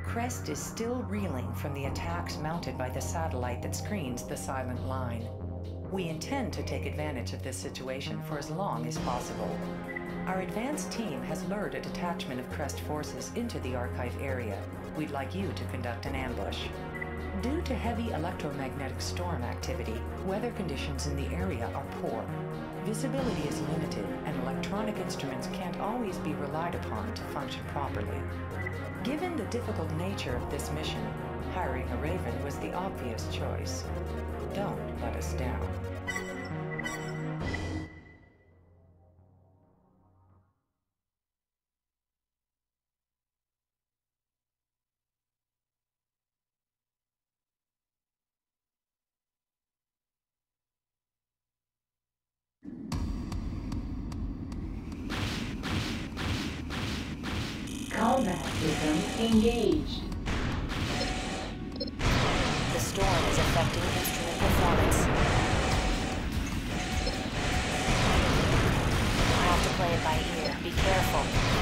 Crest is still reeling from the attacks mounted by the satellite that screens the silent line. We intend to take advantage of this situation for as long as possible. Our advanced team has lured a detachment of Crest forces into the archive area. We'd like you to conduct an ambush. Due to heavy electromagnetic storm activity, weather conditions in the area are poor. Visibility is limited, and electronic instruments can't always be relied upon to function properly. Given the difficult nature of this mission, hiring a Raven was the obvious choice. Don't let us down. Combat system engaged. The storm is affecting instrument performance. We'll have to play it by ear. Be careful.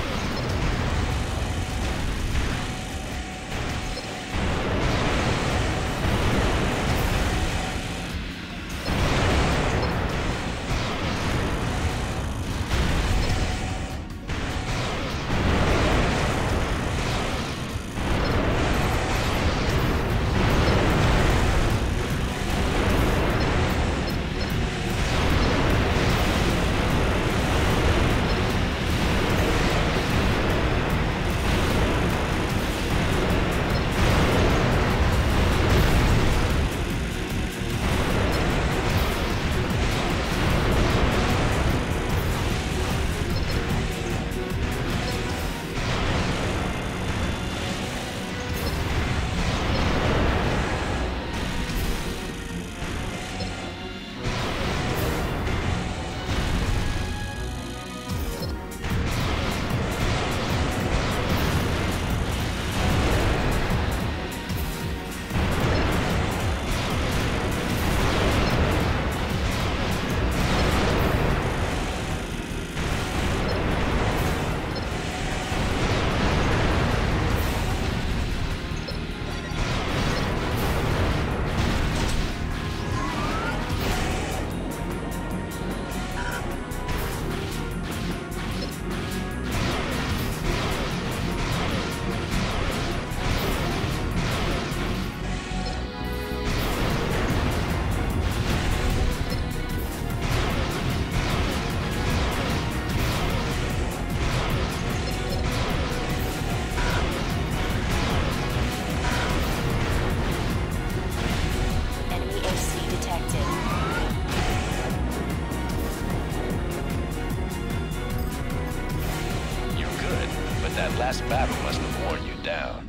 That last battle must have worn you down.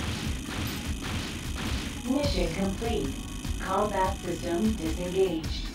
Mission complete. Combat system disengaged.